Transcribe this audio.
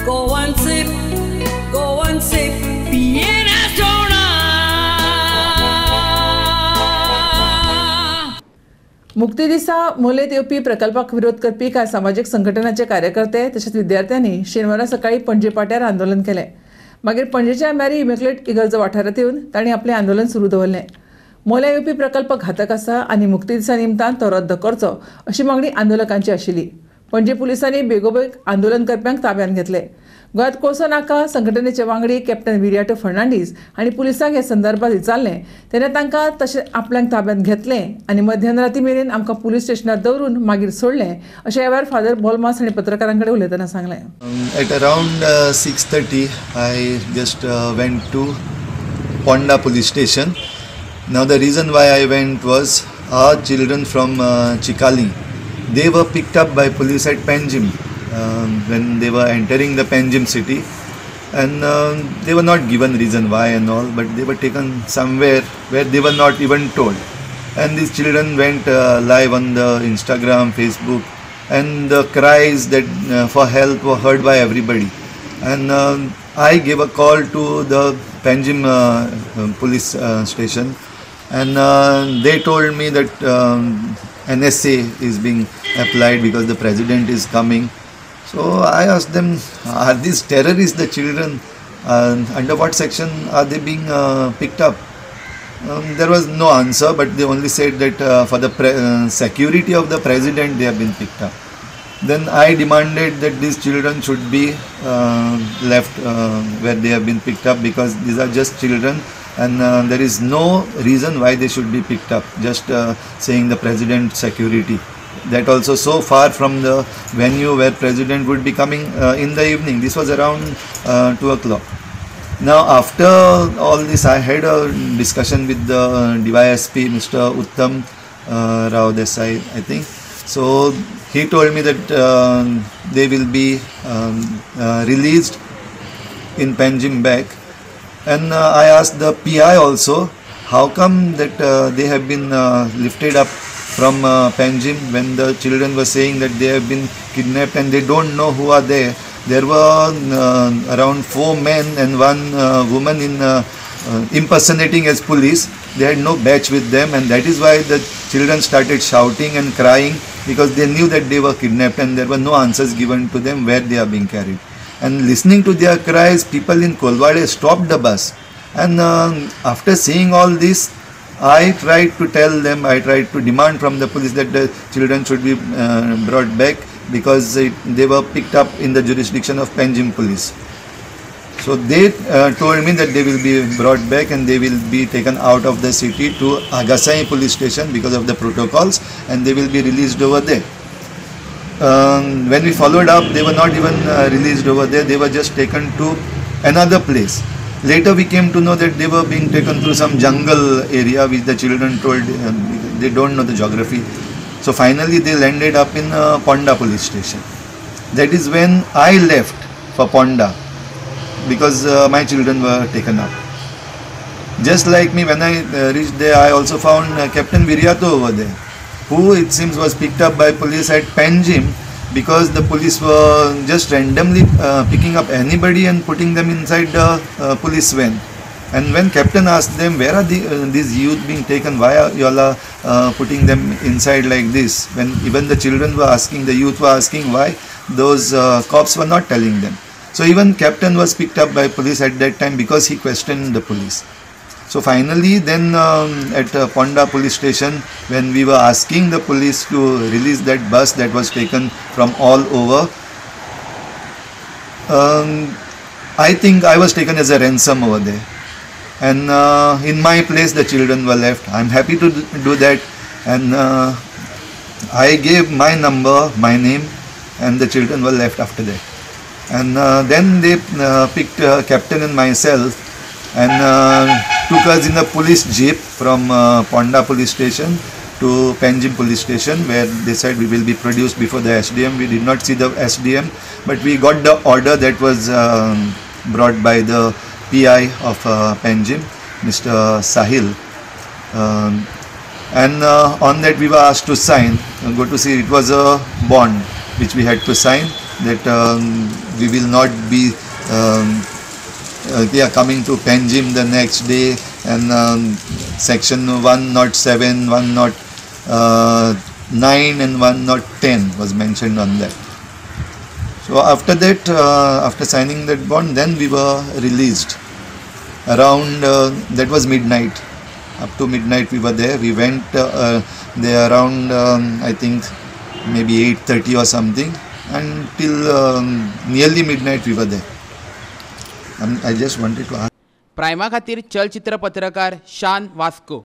Go and sip, Vienna soda. मुक्ती दिसा मोलेत येवपी प्रकल्पाक विरोध करपी कांय सामाजीक संघटनांचे कार्यकर्ते तशेंच विद्यार्थ्यांनी शेनवारा सकाळी पणजे पाट्यार आंदोलन केलें. मागीर पणजेच्या मॅरी इमॅक्युलेट इगर्ज वाठारांत येवन तांणी आपलें आंदोलन सुरू दवरलें. मोल्या येवपी प्रकल्प घातक आसा आनी मुक्ती दिसा निमतान तो रद्द करचो अशी मागणी आंदोलकांची आशिल्ली. पणजे पुलिसांनी बेगोबेग आंदोलन करप्यांक ताब्यात घेतले. गोंयांत कोळसो नाका संघटनेचे वांगडी कॅप्टन विरियाटो फर्नांडीस हांणी पुलिसांक हे संदर्भात विचारलें तेन्ना तांकां तशें आपल्यांक ताब्यात घेतलें आनी मध्यराती मेरेन आमकां पुलीस स्टेशनार दवरून मागीर सोडलें अशें ह्या वेळार फादर बोलमास हांणी पत्रकारां कडेन उलयतना सांगलें. At around 6:30 I just went to Ponda police station. Now the reason why I went was our children from Chikali, they were picked up by police at Panjim when they were entering the Panjim city, and they were not given reason why and all, but they were taken somewhere where they were not even told, and these children went live on the Instagram, Facebook, and the cries that for help were heard by everybody. And I gave a call to the Panjim police station, and they told me that NSA is being applied because the president is coming. So I asked them, are these terrorists the children? Under what section are they being picked up? There was no answer, but they only said that for the security of the president they have been picked up. Then I demanded that these children should be left where they have been picked up, because these are just children, and there is no reason why they should be picked up, just saying the president security. That also so far from the venue where president would be coming in the evening. This was around 2 o'clock. Now after all this, I had a discussion with the DYSP, Mr. Uttam Rao Desai, I think. So he told me that they will be released in Panjim back, and I asked the PI also, how come that they have been lifted up from Panjim when the children were saying that they have been kidnapped and they don't know who are there. There were around 4 men and 1 woman in impersonating as police. They had no badge with them, and that is why the children started shouting and crying, because they knew that they were kidnapped and there were no answers given to them where they are being carried. And listening to their cries, people in Kolwade stopped the bus, and after seeing all this, I tried to tell them, I tried to demand from the police that the children should be brought back, because they were picked up in the jurisdiction of Panjim police. So they told me that they will be brought back and they will be taken out of the city to Agasai police station because of the protocols, and they will be released over there. When we followed up, they were not even released over there, they were just taken to another place. Later we came to know that they were being taken through some jungle area, which the children told they don't know the geography. So finally they landed up in Ponda police station. That is when I left for Ponda, because my children were taken up. Just like me, when I reached there, I also found Captain Viriato over there, who it seems was picked up by police at Panjim, because the police were just randomly picking up anybody and putting them inside the police van. And when captain asked them, where are these youth being taken, why are you all putting them inside like this, when even the children were asking, the youth were asking why, those cops were not telling them. So even captain was picked up by police at that time, because he questioned the police. So finally then at Ponda police station, when we were asking the police to release that bus that was taken from all over, I think I was taken as a ransom over there, and in my place the children were left. I'm happy to do that, and I gave my number, my name, and the children were left after that. And then they picked captain and myself and took us in a police jeep from Ponda police station to Panjim police station, where they said we will be produced before the SDM. We did not see the SDM, but we got the order that was brought by the PI of Panjim, Mr. Sahil, and on that we were asked to sign, go to see, it was a bond which we had to sign. that we will not be coming to Panjim the next day, and section 107, 109 and 110 was mentioned on that. So after that, after signing that bond, then we were released. Around that was midnight. Up to midnight we were there. We went there around I think maybe 8:30 or something, and till nearly midnight we were there. I just wanted to ask. प्रायमा खातीर चलचित्र पत्रकार शान Vasco.